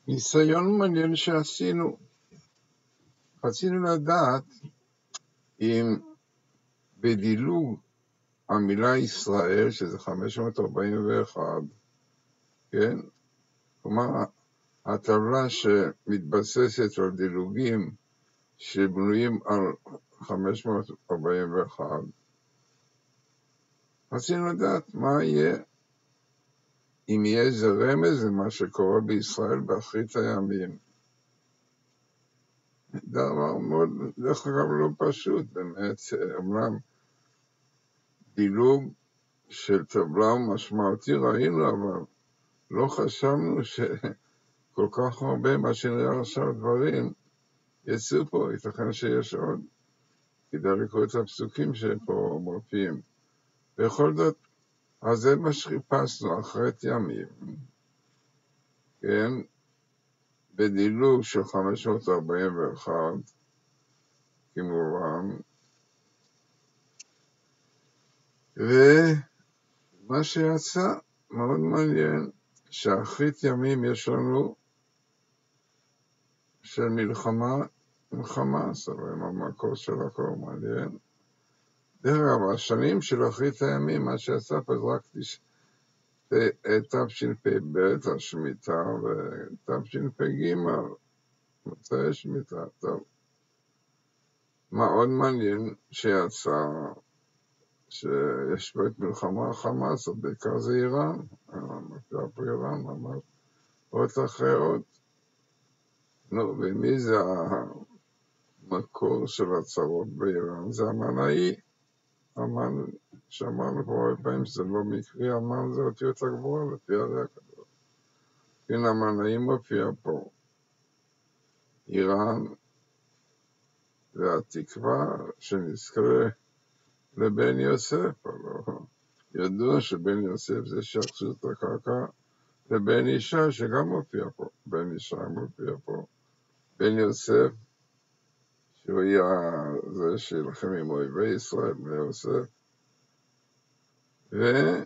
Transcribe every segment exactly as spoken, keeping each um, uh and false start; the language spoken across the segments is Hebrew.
ניסיון מעניין שעשינו. רצינו לדעת אם בדילוג המילה ישראל, שזה חמש מאות ארבעים ואחת, כן? כלומר, הטבלה שמתבססת על דילוגים שבנויים על חמש מאות ארבעים ואחת, רצינו לדעת מה יהיה, אם יהיה איזה רמז למה שקורה בישראל באחרית הימים. דבר מאוד, דרך אגב, לא פשוט, באמת, אומנם דילוג של טבלה משמעותי ראינו, אבל לא חשבנו שכל כך הרבה מה שנראה עכשיו דברים יצאו פה, ייתכן שיש עוד, כדאי לקרוא את הפסוקים שפה מופיעים. בכל זאת, אז זה מה שחיפשנו אחרית ימים, כן? בדילוג של חמש מאות ארבעים ואחת, כמובן, ומה שיצא מאוד מעניין, שאחרית ימים יש לנו של מלחמה, מלחמה, סבבה, המקור של הכל מעניין. דרך אגב, השנים של אחרית הימים, מה שיצא פה זה רק תשפ"ב, השמיטה, ותשפ"ג, מוצאי שמיטה, טוב. מה עוד מעניין שיצא, שיש פה את מלחמה החמאס, בעיקר זה איראן, מופיע פה איראן, ממש, עוד אחרי עוד. נו, ומי זה המקור של הצרות באיראן? זה המנאי. המן, שאמרנו פה הרבה פעמים שזה לא מקרי, המן זה אותיות הגבוהה, לפי הרי הקדוש. כן, המנאי מופיע פה. איראן, והתקווה שנזכרה לבן יוסף, אבל ידוע שבן יוסף זה שרכשו את הקרקע לבן ישי שגם מופיע פה, בן ישי מופיע פה, בן יוסף שהוא יהיה זה שילחם עם אויבי ישראל, בן יוסף, וכמובן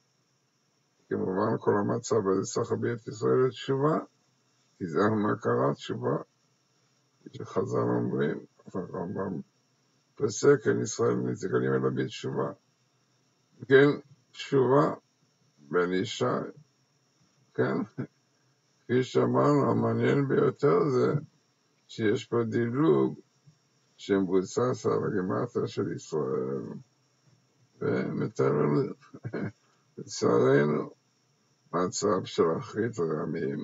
כל המצב הזה צריך להביא את ישראל לתשובה, כי זה מה קרה תשובה, שחז"ל אומרים, הרמב"ם פסק, אין ישראל מתגלים אלא בתשובה. כן, תשובה, בן ישי, כן, כפי שאמרנו, המעניין ביותר זה שיש פה דילוג שמבוסס על הגימטריה של ישראל, ומתאר לנו, לצערנו, מצב של אחרית הימים,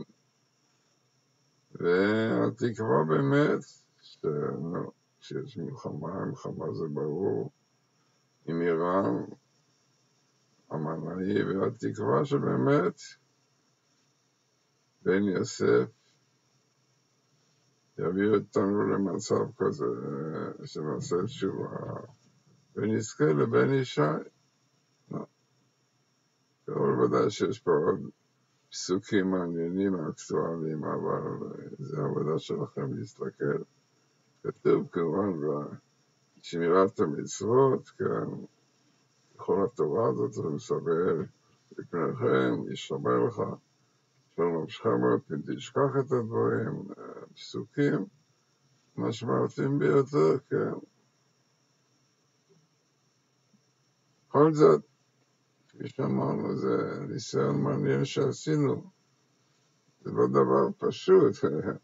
והתקווה באמת, שנו, שיש מלחמה, מלחמה זה ברור, עם איראן, המנאי, והתקווה שבאמת, בן יוסף יביא אותנו למצב כזה שנעשה תשובה ונזכה לבן ישי. אבל ודאי שיש פה עוד פסוקים מעניינים אקטואליים, אבל זה העבודה שלכם להסתכל. כתוב כמובן בשמירת המצוות, כאן כל התורה הזאת ומסבר לפניכם, ישמר לך של נפשך מאוד, תשכח את הדברים, פסוקים משמעותיים ביותר, כן. כל זאת, כפי שאמרנו, זה ניסיון מעניין שעשינו. זה לא דבר פשוט.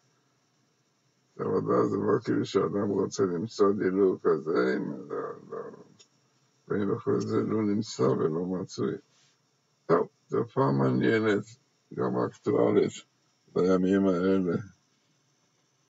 העבודה זה לא כאילו שאדם רוצה למצוא דילוג כזה, ואם אחרי זה לא נמצא ולא מצוי. טוב, תופעה מעניינת, גם אקטואלית בימים האלה.